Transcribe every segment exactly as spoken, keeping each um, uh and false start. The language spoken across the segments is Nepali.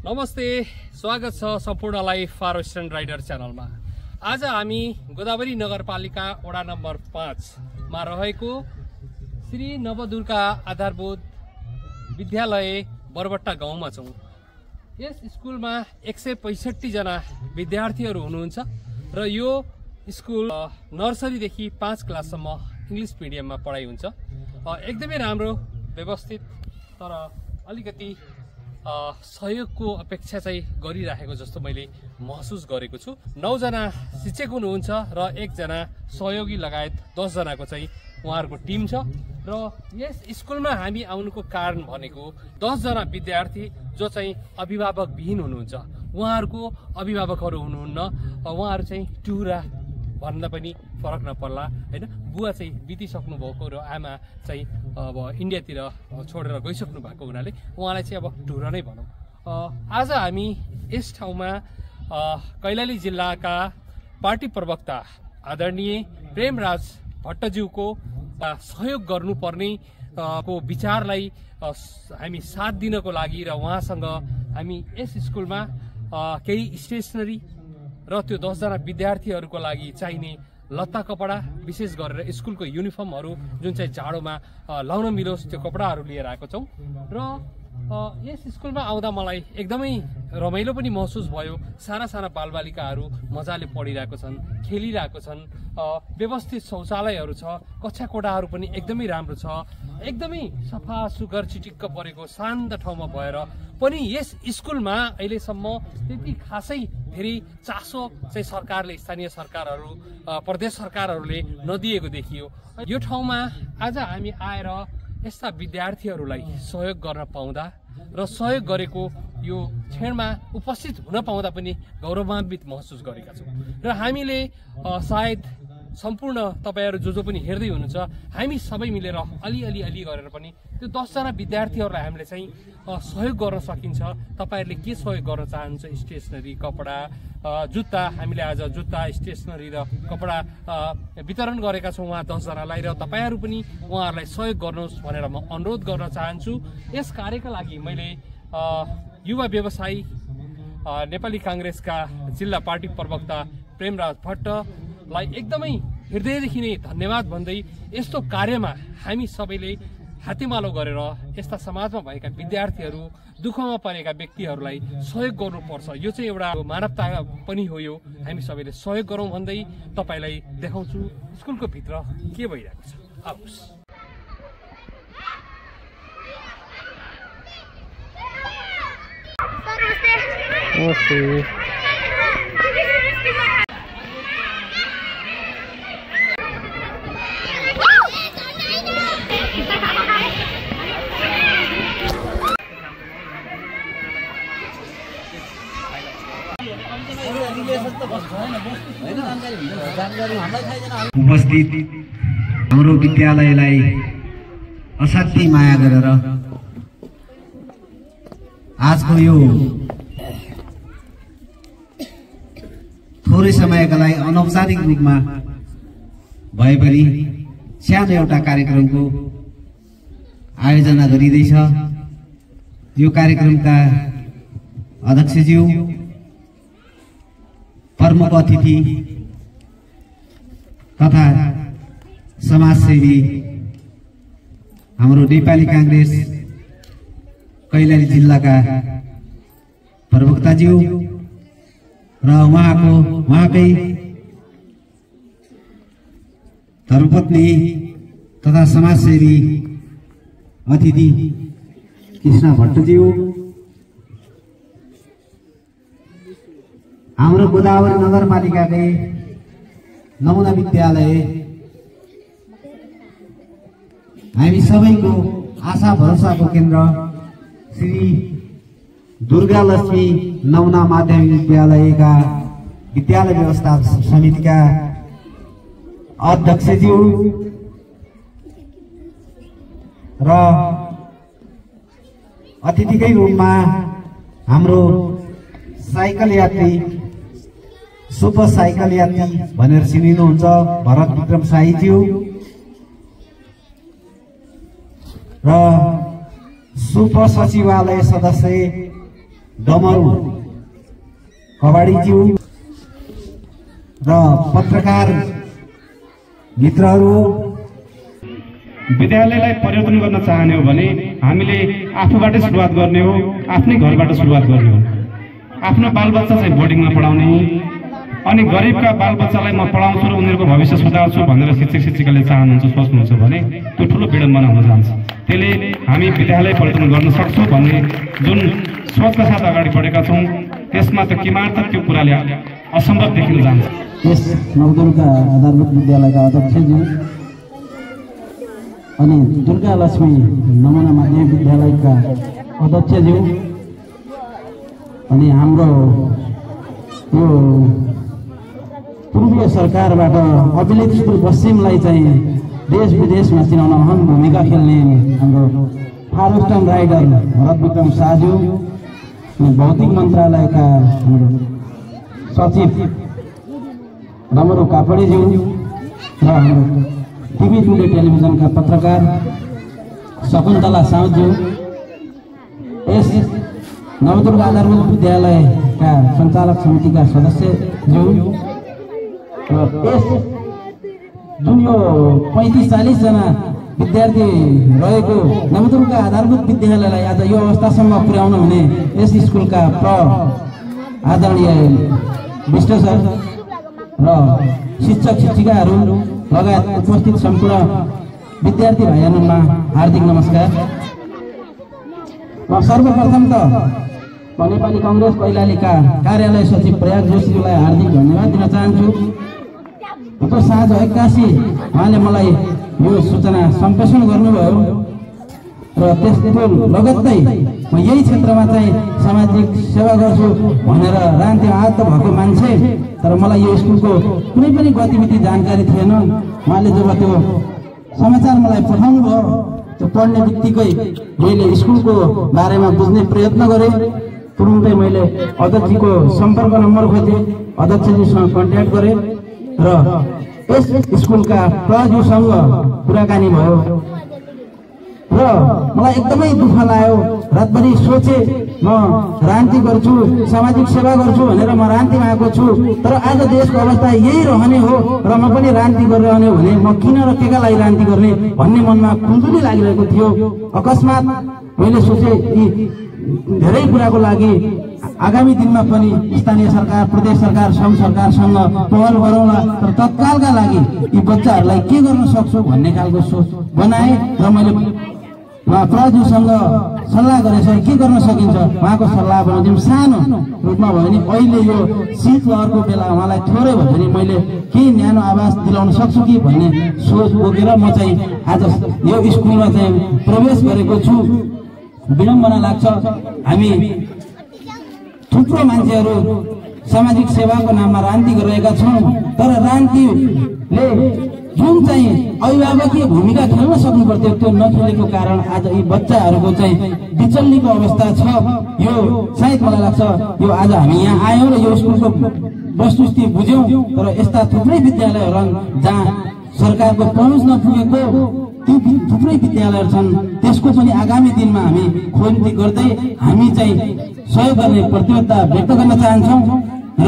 नमस्ते, स्वागत छ सम्पूर्णलाई फार वेस्टर्न राइडर च्यानलमा। आज हामी गोदावरी नगरपालिका वडा नम्बर पाँच मा रहेको श्री नवदुर्गा आधारभूत विद्यालय बरबट्टा गाउँमा छौं। यस स्कुलमा एक सय पैंसठी जना विद्यार्थीहरू हुनुहुन्छ र यो स्कुल नर्सरीदेखि पाँच क्लाससम्म इंग्लिश मिडियममा पढाइ हुन्छ। एकदमै राम्रो व्यवस्थित, तर अलिकति सहयोगको अपेक्षा चाहिँ गरिराखेको जस्तो मैले महसुस गरेको छु। नौ जना शिक्षक हुनुहुन्छ र एकजना सहयोगी लगायत दस जनाको चाहिँ उहाँहरूको टिम छ। र यस स्कुलमा हामी आउनुको कारण भनेको दस जना विद्यार्थी जो चाहिँ अभिभावक विहीन हुनुहुन्छ, उहाँहरूको अभिभावकहरू हुनुहुन्न, उहाँहरू चाहिँ टुरा भन्दा पनि फरक नपर्ला हैन। बुवा चाहिँ बितिसक्नु भएको र आमा चाहिँ अब इन्डियातिर छोडेर गइसक्नु भएको हुनाले उहाँलाई चाहिँ अब टुरा नै भनौँ। आज हामी यस ठाउँमा कैलाली जिल्लाका पार्टी प्रवक्ता आदरणीय प्रेमराज भट्टज्यूको सहयोग गर्नुपर्ने को विचारलाई हामी साथ दिनको लागि र उहाँसँग हामी यस स्कुलमा केही स्टेसनरी र त्यो दस जना विद्यार्थीहरूको लागि चाहिने लत्ता कपडा, विशेष गरेर स्कुलको युनिफर्महरू जुन चाहिँ जाडोमा लाउन मिलोस् त्यो कपडाहरू लिएर आएको छौं। र यस स्कुलमा आउँदा मलाई एकदमै रमाइलो पनि महसुस भयो। साना साना बालबालिकाहरू मजाले पढिरहेको छन्, खेलिरहेको छन्, व्यवस्थित शौचालयहरू छ, कक्षा कोठाहरू पनि एकदमै राम्रो छ, एकदमै सफा सुग्घर चिटिक्क परेको शान्त ठाउँमा भएर पनि यस स्कुलमा अहिलेसम्म त्यति खासै धेरै चासो चाहिँ सरकारले, स्थानीय सरकारहरू, प्रदेश सरकारहरूले नदिएको देखियो। यो ठाउँमा आज हामी आएर यस्ता विद्यार्थीहरूलाई सहयोग गर्न पाउँदा र सहयोग गरेको यो क्षणमा उपस्थित हुन पाउँदा पनि गौरवान्वित महसुस गरेका छौँ। र हामीले सायद सम्पूर्ण तपाईहरु जो जो पनि हेर्दै हुनुहुन्छ, हामी सबै मिलेर अलिअलि अलि गरेर पनि त्यो दस जना विद्यार्थीहरूलाई हामीले चाहिँ सहयोग गर्न सकिन्छ। तपाईहरुले के सहयोग गर्न चाहनुहुन्छ? स्टेसनरी, कपडा, जुत्ता, हामीले आज जुत्ता, स्टेसनरी र कपडा वितरण गरेका छौं उहाँ दस जनालाई, र तपाईहरु पनि उहाँहरूलाई सहयोग गर्नुहोस् भनेर म अनुरोध गर्न चाहन्छु। यस कार्यका लागि मैले युवा व्यवसायी नेपाली कांग्रेसका जिल्ला पार्टी प्रवक्ता प्रेमराज भट्टलाई एकदमै हृदयदेखि नै धन्यवाद भन्दै यस्तो कार्यमा हामी सबैले हातेमालो गरेर यस्ता समाजमा भएका विद्यार्थीहरू, दुःखमा परेका व्यक्तिहरूलाई सहयोग गर्नुपर्छ। यो चाहिँ एउटा मानवता पनि हो। यो हामी सबैले सहयोग गरौँ भन्दै तपाईलाई देखाउँछु स्कुलको भित्र के भइरहेको छ। आउनुहोस्। नमस्ते। उपस्थित हाम्रो विद्यालयलाई असाध्यै माया गरेर आजको यो थोरै समयका लागि अनौपचारिक रूपमा भए पनि सानो एउटा कार्यक्रमको आयोजना गरिँदैछ। यो कार्यक्रमका अध्यक्षज्यू, प्रमुख अतिथि तथा समाजसेवी हाम्रो नेपाली कांग्रेस कैलाली जिल्लाका प्रवक्ताज्यू र उहाँको उहाँकै धर्मपत्नी तथा समाजसेवी अतिथि कृष्ण भट्टज्यू, हाम्रो गोदावरी नगरपालिकाकै नमुना विद्यालय, हामी सबैको आशा भरोसाको केन्द्र श्री दुर्गा लक्ष्मी नमुना माध्यमिक विद्यालयका विद्यालय व्यवस्थापन समितिका अध्यक्षज्यू र अतिथिकै रूपमा हाम्रो साइकल यात्री, सुपर साइकल यात्री भनेर चिनिनुहुन्छ भरत विक्रम शाहीज्यू र सुपर सचिवालय सदस्य डमरू कबाडीज्यू र पत्रकार मित्रहरू। विद्यालयलाई परिवर्तन गर्न चाहने हो भने हामीले आफूबाटै सुरुवात गर्ने हो, आफ्नै घरबाट सुरुवात गर्ने हो। आफ्नो बालबच्चा चाहिँ बोर्डिङमा पढाउने अनि गरिबका बालबच्चालाई म पढाउँछु र उनीहरूको भविष्य सुधार्छु भनेर शिक्षक शिक्षिकाले चाहनुहुन्छ, सोच्नुहुन्छ भने त्यो ठुलो विडम्बना हुन जान्छ। त्यसले हामी विद्यालय परिवर्तन गर्न सक्छौँ भन्ने जुन सोचका साथ अगाडि बढेका छौँ त्यसमा त किमार्थ त्यो कुराले असम्भव देखिन जान्छ। यस नवदुर्गा आधारभूत विद्यालयका अध्यक्षज्यू अनि दुर्गा लक्ष्मी नमुना माध्यमिक विद्यालयका अध्यक्षज्यू अनि हाम्रो यो पूर्वीय सरकारबाट अभिलित स्कुल पश्चिमलाई चाहिँ देश विदेशमा चिनाउन अहम भूमिका खेल्ने हाम्रो फारोस्टम राइडर भरत विक्रम शाहज्यू अनि भौतिक मन्त्रालयका हाम्रो सचिव डमरू कापडीज्यू र हाम्रो टिभी टुडे टेलिभिजनका पत्रकार शकुन्तला साउज्यू, यस नवदुर्गा आधारभूत विद्यालयका सञ्चालक समितिका सदस्यज्यू र यस जुन यो पैँतिस चालिसजना विद्यार्थी रहेको नवदुर्गा आधारभूत विद्यालयलाई आज यो अवस्थासम्म पुर्याउनु हुने यस स्कुलका प्र आदरणीय विष्ट सर र शिक्षक शिक्षिकाहरू लगायत उपस्थित सम्पूर्ण विद्यार्थी भाइहरूमा हार्दिक नमस्कार। म सर्वप्रथम त नेपाली कङ्ग्रेस कैलालीका कार्यालय सचिव प्रयाग जोशीलाई हार्दिक धन्यवाद दिन चाहन्छु। हिजो साँझ एक्कासी उहाँले मलाई यो सूचना सम्प्रेषण गर्नुभयो र त्यसको लगत्तै म यही क्षेत्रमा चाहिँ सामाजिक सेवा गर्छु भनेर रान्ते आत भएको मान्छे, तर मलाई यो स्कुलको कुनै पनि गतिविधि जानकारी थिएन। उहाँले जब त्यो समाचार मलाई पठाउनु भयो त्यो पढ्ने बित्तिकै मैले स्कुलको बारेमा बुझ्ने प्रयत्न गरेँ। तुरुन्तै मैले अध्यक्षजीको सम्पर्क नम्बर खोजेँ, अध्यक्षजीसँग कन्ट्याक्ट गरेँ र यस स्कुलका प्रज्यूसँग कुराकानी भयो र मलाई एकदमै दुःख लाग्यो। रातभरि सोचे म रान्ति गर्छु, सामाजिक सेवा गर्छु भनेर म रान्तिमा आएको छु, तर आज देशको अवस्था यही रहने हो र म पनि रान्ति गरिरहने हो भने म किन र केका लागि रान्ति गर्ने भन्ने मनमा खुल्दुली लागिरहेको थियो। अकस्मात मैले सोचे यी धेरै कुराको लागि आगामी दिनमा पनि स्थानीय सरकार, प्रदेश सरकार, सङ्घ सरकारसँग पहल गरौँला, तर तत्कालका लागि यी बच्चाहरूलाई के गर्न सक्छु भन्ने खालको सोच बनाएँ र मैले प्रज्यूसँग सल्लाह गरेँ, सर के गर्न सकिन्छ। उहाँको सल्लाह बमोजिम सानो रूपमा भयो भने अहिले यो शीत लहरको बेला उहाँलाई थोरै भयो भने मैले केही न्यानो आवास दिलाउन सक्छु कि भन्ने सोच बोकेर म चाहिँ आज यो स्कुलमा चाहिँ प्रवेश गरेको छु। विडम्बना लाग्छ, हामी थुप्रो मान्छेहरू सामाजिक सेवाको नाममा रान्ति गरिरहेका छौँ, तर रान्तिले जुन चाहिँ अभिभावकीय भूमिका खेल्न सक्नु पर्थ्यो त्यो नखेलेको कारण आज यी बच्चाहरूको चाहिँ बिचल्लीको अवस्था छ। यो सायद मलाई लाग्छ यो आज हामी यहाँ आयौँ र यो स्कुलको वस्तुस्थिति बुझ्यौँ, तर यस्ता थुप्रै विद्यालयहरू जहाँ सरकारको पहुँच नपुगेको त्यो थुप्रै विद्यालयहरू छन्, त्यसको पनि आगामी दिनमा हामी खोजी गर्दै हामी चाहिँ सहयोग गर्ने प्रतिबद्धता व्यक्त गर्न चाहन्छौँ र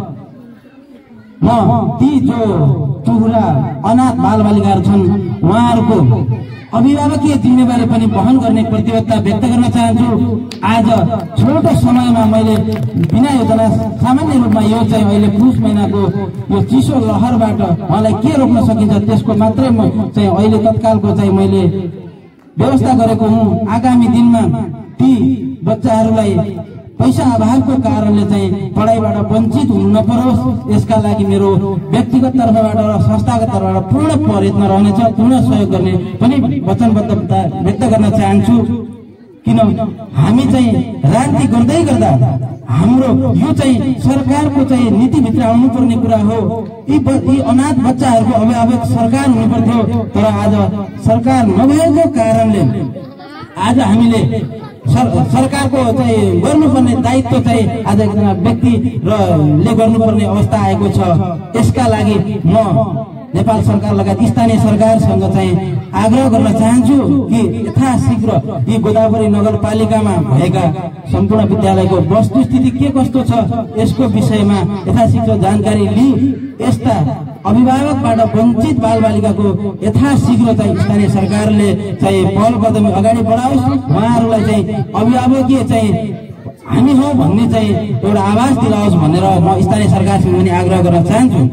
म ती जो चुहुरा अनाथ बालबालिकाहरू छन् उहाँहरूको अभिभावकीय जिम्मेवारी पनि वहन गर्ने प्रतिबद्धता व्यक्त गर्न चाहन्छु। आज छोटो समयमा मैले बिना योजना सामान्य रूपमा यो चाहिँ अहिले पुष महिनाको यो चिसो लहरबाट उहाँलाई के रोक्न सकिन्छ त्यसको मात्रै म चाहिँ अहिले तत्कालको चाहिँ मैले व्यवस्था गरेको हुँ। आगामी दिनमा ती बच्चाहरूलाई पैसा अभावको कारणले चाहिँ पढाइबाट वञ्चित हुनु नपरोस्, यसका लागि मेरो व्यक्तिगत तर्फबाट र संस्थागत तर्फबाट पूर्ण प्रयत्न रहनेछ, पूर्ण सहयोग गर्ने पनि वचनबद्धता व्यक्त गर्न चाहन्छु। किन हामी चाहिँ राजनीति गर्दै गर्दा हाम्रो यो चाहिँ सरकारको चाहिँ नीतिभित्र आउनुपर्ने कुरा हो। यी अनाथ बच्चाहरूको अभिभावक सरकार हुनुपर्थ्यो, तर आज सरकार नभएको कारणले आज हामीले सर, सरकारको चाहिँ गर्नुपर्ने दायित्व चाहिँ आज एकजना व्यक्ति र ले गर्नुपर्ने अवस्था आएको छ। यसका लागि म नेपाल सरकार लगायत स्थानीय सरकारसँग चाहिँ आग्रह गर्न चाहन्छु कि यथाशीघ्र यी गोदावरी नगरपालिकामा भएका सम्पूर्ण विद्यालयको वस्तुस्थिति के कस्तो छ यसको विषयमा यथाशीघ्र जानकारी लिई यस्ता अभिभावकबाट वञ्चित बालबालिकाको यथाशीघ्र चाहिँ स्थानीय सरकारले चाहिँ पहल कदमी अगाडि बढाओस्। उहाँहरूलाई चाहिँ अभिभावकीय चाहिँ हामी हौ भन्ने चाहिँ एउटा आवाज दिलाओस् भनेर म स्थानीय सरकारसँग पनि आग्रह गर्न चाहन्छु।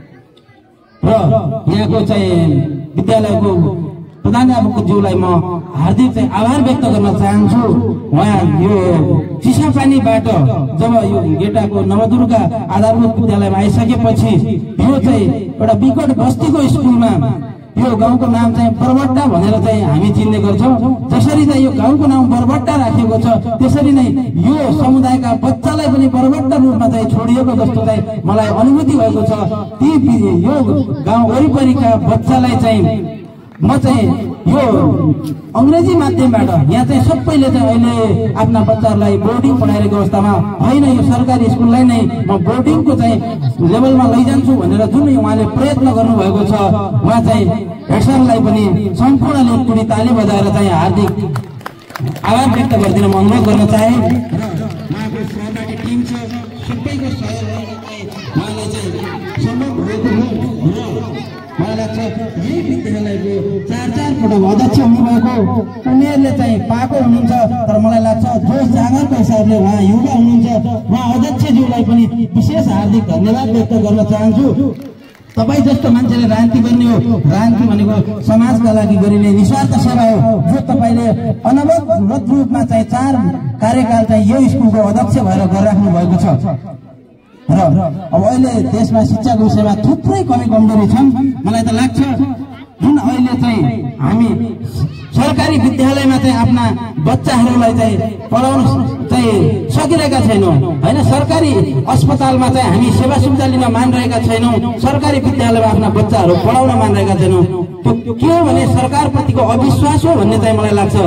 र यहाँको चाहिँ विद्यालयको प्रधानाध्यापकज्यूलाई म हार्दिक चाहिँ आभार व्यक्त गर्न चाहन्छु। उहाँ यो चिसापानीबाट जब यो गेटाको नवदुर्गा आधारभूत विद्यालयमा आइसकेपछि यो चाहिँ एउटा विकट बस्तीको स्कुलमा यो गाउँको नाम चाहिँ बरबट्टा भनेर चाहिँ हामी चिन्ने गर्छौँ। जसरी चाहिँ यो गाउँको नाम बरबट्टा राखिएको छ त्यसरी नै यो समुदायका बच्चालाई पनि बरबट्टा रूपमा चाहिँ छोडिएको जस्तो चाहिँ मलाई अनुभूति भएको छ। ती यो गाउँ वरिपरिका बच्चालाई चाहिँ म चाहिँ यो अंग्रेजी माध्यमबाट यहाँ चाहिँ सबैले चाहिँ अहिले आफ्ना बच्चाहरूलाई बोर्डिङ पढाइरहेको अवस्थामा होइन यो सरकारी स्कुललाई नै म बोर्डिङको चाहिँ लेभलमा लैजान्छु भनेर जुन उहाँले प्रयत्न गर्नुभएको छ उहाँ चाहिँ हेड सरलाई पनि सम्पूर्णले कुनै ताली बजाएर चाहिँ हार्दिक आभार व्यक्त गरिदिन म अनुरोध गर्न चाहे। उहाँको सहकारी टिम छ सबैको सहयोगले उहाँले चाहिँ सम्भव भएको हो। मलाई लाग्छ यही विद्यालयको चार चार पटक अध्यक्ष हुनुभएको उनीहरूले चाहिँ पाएको हुनुहुन्छ। तर मलाई लाग्छ जोस जाँगरको हिसाबले उहाँ युवा हुनुहुन्छ। उहाँ अध्यक्षज्यूलाई पनि विशेष हार्दिक धन्यवाद व्यक्त गर्न चाहन्छु। तपाईँ जस्तो मान्छेले राजनीति गर्ने हो, राजनीति भनेको समाजका लागि गरिने निस्वार्थ सेवा हो। जो तपाईँले अनवरत रूपमा चाहिँ चार कार्यकाल चाहिँ यो स्कुलको अध्यक्ष भएर गरिराख्नु भएको छ र अब अहिले देशमा शिक्षाको विषयमा थुप्रै कमी कमजोरी छन्। मलाई त लाग्छ जुन अहिले चाहिँ हामी सरकारी विद्यालयमा चाहिँ आफ्ना बच्चाहरूलाई चाहिँ पढाउन चाहिँ सकिरहेका छैनौँ होइन। सरकारी अस्पतालमा चाहिँ हामी सेवा सुविधा लिन मानिरहेका छैनौँ। सरकारी विद्यालयमा आफ्ना बच्चाहरू पढाउन मानिरहेका छैनौँ। त्यो के हो भने सरकारप्रतिको अविश्वास हो भन्ने चाहिँ मलाई लाग्छ।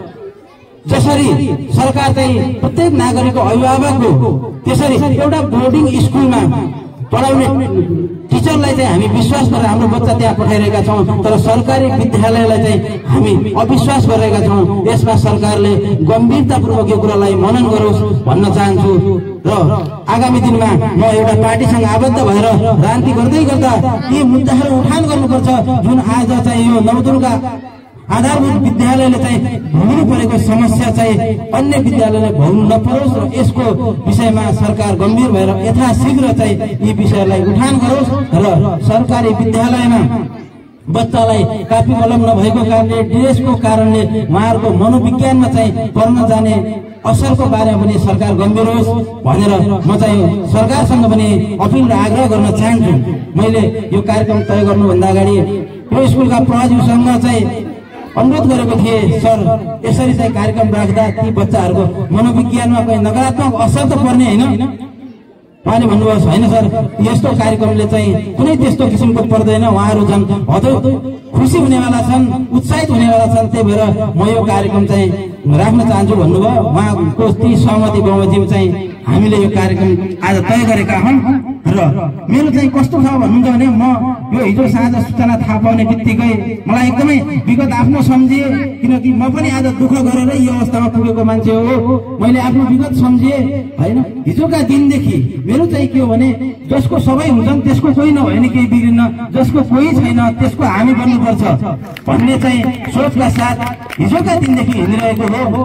जसरी सरकार चाहिँ प्रत्येक नागरिकको अभिभावक हो त्यसरी एउटा बोर्डिङ स्कुलमा पढाउने टिचरलाई चाहिँ हामी विश्वास गरेर हाम्रो बच्चा त्यहाँ पठाइरहेका छौँ। तर सरकारी विद्यालयलाई चाहिँ हामी अविश्वास गरिरहेका छौँ। यसमा सरकारले गम्भीरतापूर्वक यो कुरालाई मनन गरोस् भन्न चाहन्छु। र आगामी दिनमा म एउटा पार्टीसँग आबद्ध भएर राजनीति गर्दै गर्दा यी मुद्दाहरू उठान गर्नुपर्छ। जुन आज चाहिँ यो नवदुर्गा आधारभूत विद्यालयले चाहिँ भोग्नु परेको समस्या चाहिँ अन्य विद्यालयले भोग्नु नपरोस् र यसको विषयमा सरकार गम्भीर भएर यथाशीघ्र चाहिँ यी विषयलाई उठान गरोस् र सरकारी विद्यालयमा बच्चालाई कापी कलम नभएको कारणले ड्रेसको कारणले उहाँहरूको मनोविज्ञानमा चाहिँ पढ्न जाने असरको बारेमा पनि सरकार गम्भीर होस् भनेर म चाहिँ सरकारसँग पनि अपिल र आग्रह गर्न चाहन्छु। मैले यो कार्यक्रम तय गर्नुभन्दा अगाडि यो स्कुलका प्रहरीसँग चाहिँ अनुरोध गरेको थिएँ, सर यसरी चाहिँ कार्यक्रम राख्दा ती बच्चाहरूको मनोविज्ञानमा कुनै नकारात्मक असर त पर्ने होइन। उहाँले भन्नुभयो होइन सर यस्तो कार्यक्रमले चाहिँ कुनै त्यस्तो किसिमको पर्दैन। उहाँहरू झन् अझ खुसी हुनेवाला छन्, उत्साहित हुनेवाला छन्। त्यही भएर म यो कार्यक्रम चाहिँ राख्न चाहन्छु भन्नुभयो। उहाँको ती सहमति बमोजिम चाहिँ हामीले यो कार्यक्रम आज तय गरेका हौँ। र मेरो चाहिँ कस्तो छ भन्नुहुन्छ भने म यो हिजो साँझ सूचना थाहा पाउने बित्तिकै मलाई एकदमै विगत आफ्नो सम्झिए, किनकि म पनि आज दुःख गरेर यो अवस्थामा पुगेको मान्छे हो। मैले आफ्नो विगत सम्झिए होइन। हिजोका दिनदेखि मेरो चाहिँ के हो भने जसको सबै हुन्छन् त्यसको कोही नभए नि केही बिग्रिन्न, जसको कोही छैन त्यसको हामी बन्नुपर्छ भन्ने चाहिँ सोचका साथ हिजोका दिनदेखि हिँडिरहेको हो।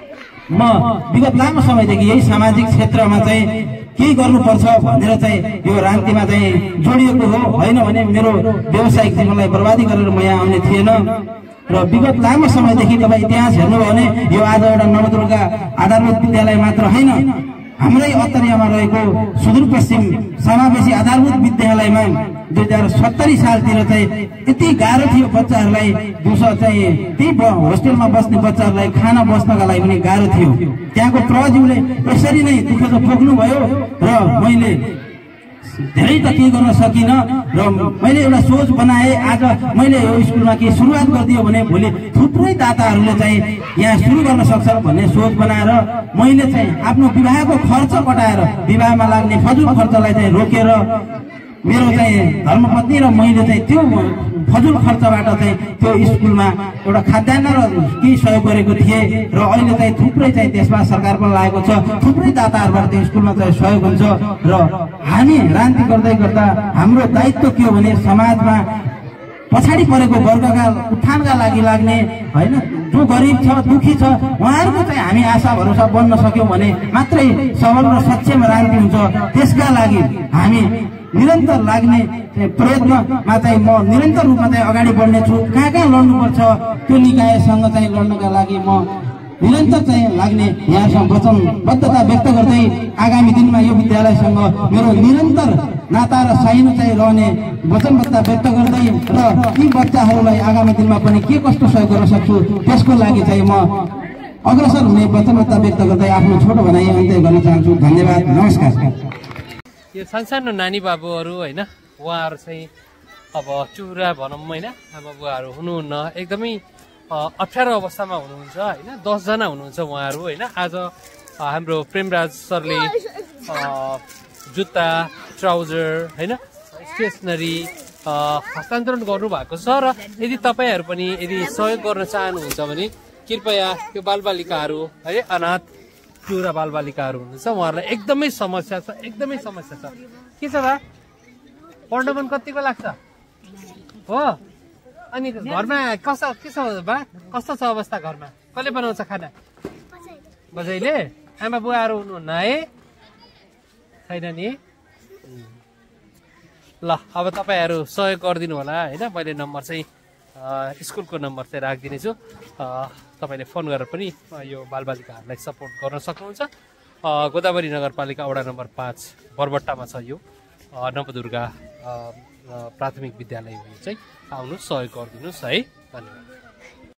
म विगत लामो समयदेखि यही सामाजिक क्षेत्रमा चाहिँ केही गर्नुपर्छ भनेर चाहिँ यो राजनीतिमा चाहिँ जोडिएको हो। होइन भने मेरो व्यावसायिक जीवनलाई बर्बादी गरेर म यहाँ आउने थिएन। र विगत लामो समयदेखि तपाईँ इतिहास हेर्नुभयो भने यो आज एउटा नवदुर्गा आधारभूत विद्यालय मात्र होइन, हाम्रै अत्तरियामा रहेको सुदूरपश्चिम समावेशी आधारभूत विद्यालयमा दुई हजार सत्तरी सालतिर चाहिँ यति गाह्रो थियो बच्चाहरूलाई, दिउँसो चाहिँ त्यही होस्टेलमा बस्ने बच्चाहरूलाई खाना बस्नका लागि पनि गाह्रो थियो। त्यहाँको प्रहरीले यसरी नै दुःख त भोग्नुभयो र मैले धेरै त केही गर्न सकिनँ। र मैले एउटा सोच बनाएँ, आज मैले यो स्कुलमा केही सुरुवात गरिदियो भने भोलि थुप्रै दाताहरूले चाहिँ यहाँ सुरु गर्न सक्छ भन्ने सोच बनाएर मैले चाहिँ आफ्नो विवाहको खर्च कटाएर विवाहमा लाग्ने फजुल खर्चलाई चाहिँ रोकेर मेरो चाहिँ धर्मपत्नी र मैले चाहिँ त्यो फजुल खर्चबाट चाहिँ त्यो स्कुलमा एउटा खाद्यान्न र केही सहयोग गरेको थिएँ र अहिले चाहिँ थुप्रै चाहिँ त्यसमा सरकार पनि लागेको छ, थुप्रै दाताहरूबाट त्यो स्कुलमा चाहिँ सहयोग हुन्छ र हामी राजनीति गर्दै गर्दा हाम्रो दायित्व के हो भने समाजमा पछाडि परेको वर्गका उत्थानका लागि लाग्ने होइन, जो गरिब छ दुखी छ उहाँहरूको चाहिँ हामी आशा भरोसा बन्न सक्यौँ भने मात्रै सबल र सक्षम राजनीति हुन्छ। त्यसका लागि हामी निरन्तर लाग्ने प्रयत्नमा चाहिँ म निरन्तर रूपमा चाहिँ अगाडि बढ्नेछु। कहाँ कहाँ लड्नुपर्छ त्यो निकायसँग चाहिँ लड्नका लागि म निरन्तर चाहिँ लाग्ने यहाँसँग वचनबद्धता व्यक्त गर्दै आगामी दिनमा यो विद्यालयसँग मेरो निरन्तर नाता र साइनो चाहिँ रहने वचनबद्धता व्यक्त गर्दै र ती बच्चाहरूलाई आगामी दिनमा पनि के कस्तो सहयोग गर्न सक्छु त्यसको लागि चाहिँ म अग्रसर हुने वचनबद्धता व्यक्त गर्दै आफ्नो छोटो भनाइ अन्त्य गर्न चाहन्छु। धन्यवाद, नमस्कार। यो सानसानो नानी बाबुहरू होइन, उहाँहरू चाहिँ अब चुरा भनौँ होइन, आमा बुवाहरू हुनुहुन्न, एकदमै अप्ठ्यारो अवस्थामा हुनुहुन्छ होइन, दसजना हुनुहुन्छ उहाँहरू होइन। आज हाम्रो प्रेमराज सरले जुत्ता ट्राउजर होइन स्टेसनरी हस्तान्तरण गर्नुभएको छ र यदि तपाईँहरू पनि यदि सहयोग गर्न चाहनुहुन्छ भने कृपया यो बालबालिकाहरू है अनाथ चुरा बालबालिकाहरू हुनुहुन्छ उहाँहरूलाई एकदमै समस्या छ, एकदमै समस्या छ। के छ बा पढ्न पनि कतिको लाग्छ हो? अनि घरमा कस्तो के छ बा, कस्तो छ अवस्था घरमा? कसले बनाउँछ खाना? बजैले? आमा बुवाहरू हुनुहुन्न है? छैन नि? ल अब तपाईँहरू सहयोग गरिदिनु होला होइन। मैले नम्बर चाहिँ स्कुलको नम्बर चाहिँ राखिदिनेछु, तपाईँले फोन गरेर पनि यो बालबालिकाहरूलाई सपोर्ट गर्न सक्नुहुन्छ। गोदावरी नगरपालिका वडा नम्बर पाँच बरबट्टामा छ यो नवदुर्गा प्राथमिक विद्यालय हो। यो चाहिँ आउनुहोस्, सहयोग गरिदिनुहोस् है। धन्यवाद।